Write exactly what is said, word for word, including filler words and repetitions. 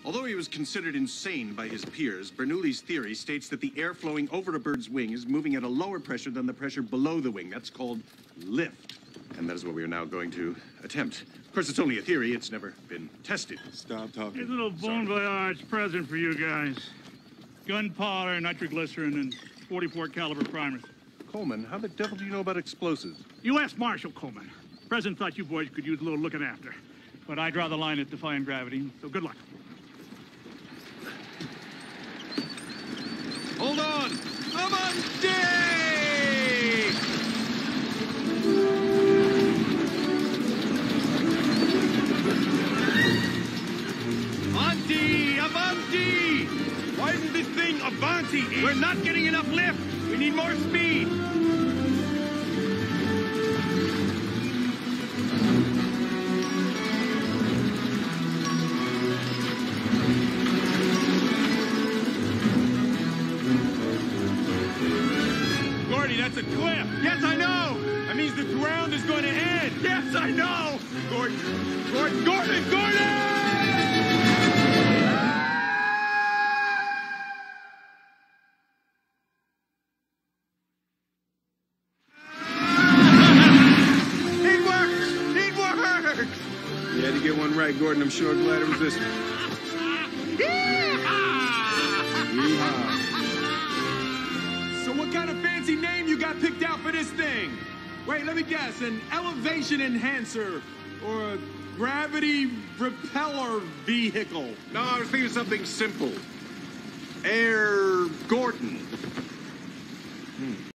Although he was considered insane by his peers, Bernoulli's theory states that the air flowing over a bird's wing is moving at a lower pressure than the pressure below the wing. That's called lift. And that is what we are now going to attempt. Of course, it's only a theory. It's never been tested. Stop talking. Here's a little bon voyage present for you guys. Gunpowder, nitroglycerin, and forty-four caliber primers. Coleman, how the devil do you know about explosives? U S Marshal Coleman. The president thought you boys could use a little looking after. But I draw the line at defying gravity, so good luck. Hold on! Avanti! Avanti! Avanti! Why isn't this thing Avanti? We're not getting enough lift! We need more speed! Gordy, that's a cliff! Yes, I know! That means the ground is going to end! Yes, I know! Gordon! Gordon! Gordon! Gordon! You had to get one right, Gordon. I'm sure glad it was this one. Yeehaw. So what kind of fancy name you got picked out for this thing? Wait, let me guess. An elevation enhancer or a gravity repeller vehicle? No, I was thinking of something simple. Air Gordon. Hmm.